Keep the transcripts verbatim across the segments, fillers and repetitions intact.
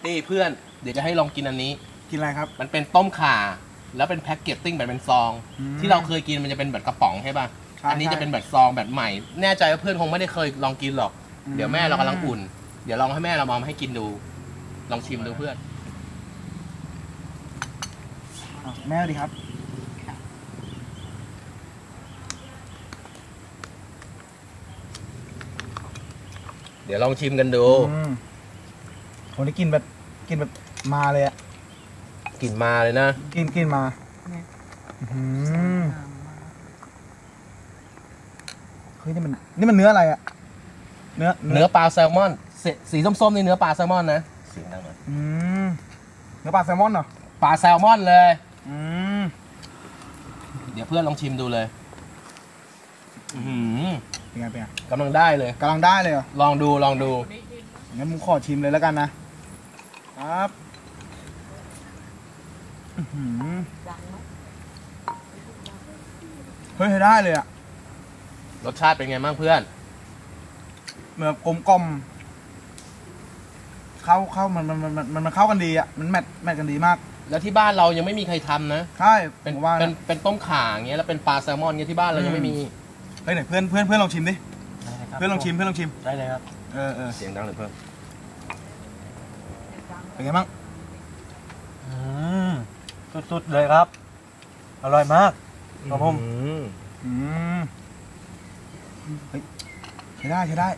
นี่เพื่อนเดี๋ยวจะให้ลองกินอันนี้กินอะไรครับมันเป็นต้มข่าแล้วเป็นแพ็กเกจติ้งแบบเป็นซองที่เราเคยกินมันจะเป็นแบบกระป๋องใช่ป่ะอันนี้จะเป็นแบบซองแบบใหม่แน่ใจว่าเพื่อนคงไม่ได้เคยลองกินหรอกเดี๋ยวแม่เรากำลังอุ่นเดี๋ยวลองให้แม่เรามาให้กินดูลองชิมดูเพื่อนแม่ดีครับเดี๋ยวลองชิมกันดูผมได้กินแบบกินแบบมาเลยอะกินมาเลยนะกินกินมาเฮ้ยนี่มันนี่มันเนื้ออะไรอะเนื้อเนื้อปลาแซลมอนสีส้มๆนี่เนื้อปลาแซลมอนนะสีดังเลยเนื้อปลาแซลมอนเหรอปลาแซลมอนเลยเดี๋ยวเพื่อนลองชิมดูเลยเป็นไงเป็นไงกำลังได้เลยกำลังได้เลยเหรอลองดูลองดูงั้นผมขอชิมเลยแล้วกันนะครับเฮ้ยได้เลยอะรสชาติเป็นไงบ้างเพื่อนเหมือนกลมกลมเข้าเข้ามันมันมันมันมันเข้ากันดีอ่ะมันแมทแมทกันดีมากแล้วที่บ้านเรายังไม่มีใครทำนะใช่เป็นเป็นเป็นต้มข่าอย่างเงี้ยแล้วเป็นปลาแซลมอนเงี้ยที่บ้านเรายังไม่มีเฮ้ยไหนเพื่อนเพื่อนเพื่อนลองชิมดิเพื่อนลองชิมเพื่อนลองชิมได้เลยครับเออเออเสียงดังเลยเพื่อนเป็นไงบ้างสุดๆเลยครับอร่อยมากครับผมใช้ได้ใช้ได้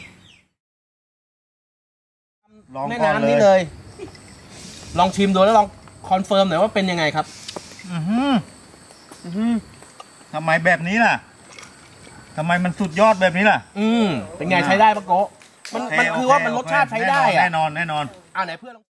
แม่น้ำนี่เลยลองชิมดูแล้วลองคอนเฟิร์มหน่อยว่าเป็นยังไงครับทำไมแบบนี้ล่ะทำไมมันสุดยอดแบบนี้ล่ะอืมเป็นไงใช้ได้ปะโกมันมันคือว่ามันรสชาติใช้ได้อะแน่นอนแน่นอนอ่าไหนเพื่อน